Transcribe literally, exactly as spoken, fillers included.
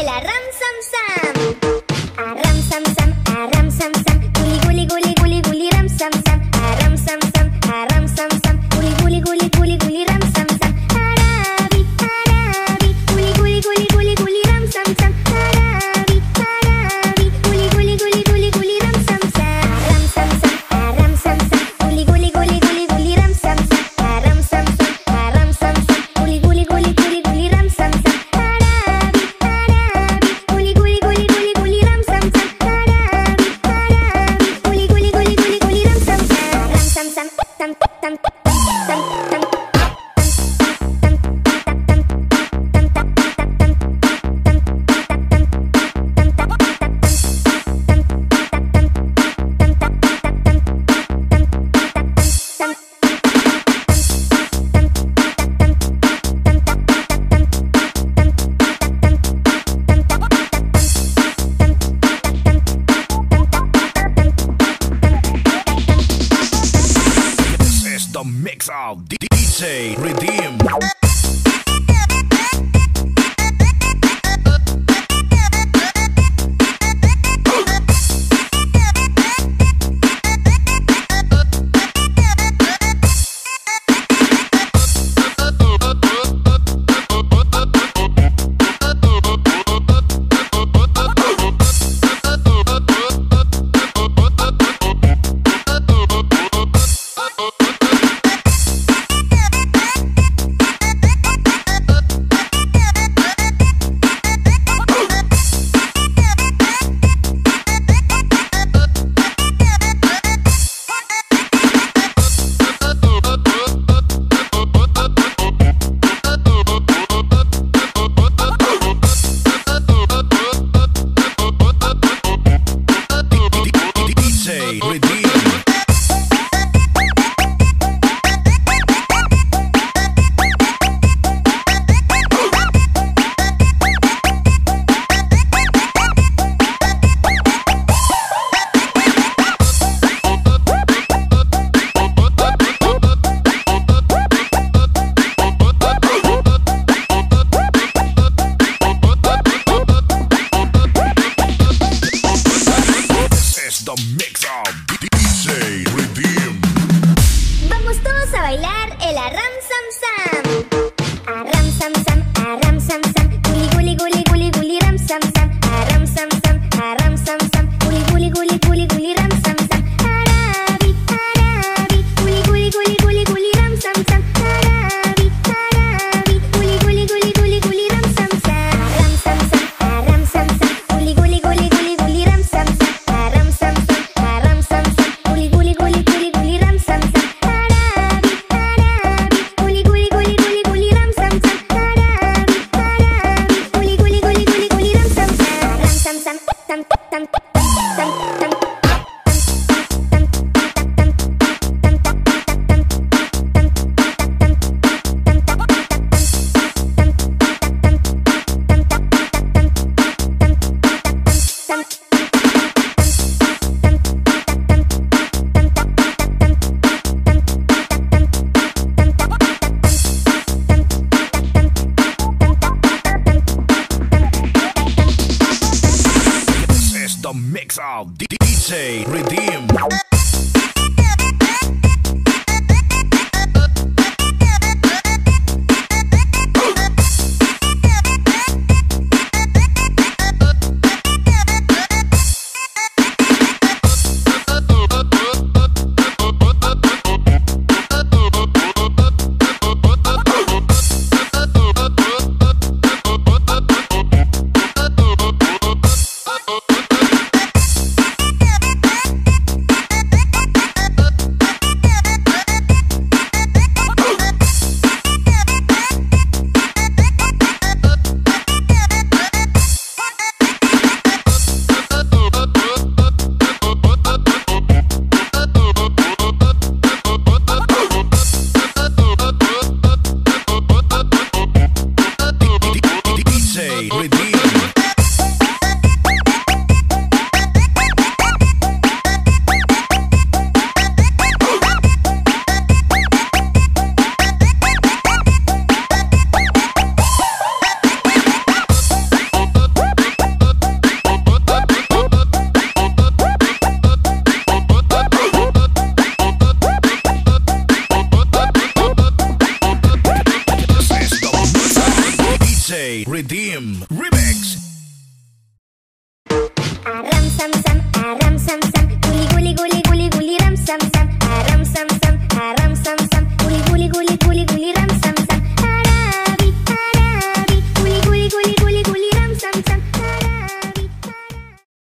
la ram sam sam. A ram sam sam, a ram sam sam. Guli guli guli guli guli ram sam sam. A ram sam sam, a ram sam sam. Guli guli guli guli guli ram sam sam. Arabi, arabi, guli guli guli guli guli ram sam sam. Arabi, arabi, guli guli guli guli guli ram sam sam. A ram sam sam, a ram sam sam. Guli guli guli guli guli ram sam sam. A ram sam sam, a ram sam sam. Guli guli guli guli guli ram sam sam. Arabi, arabi, guli Redem Remix.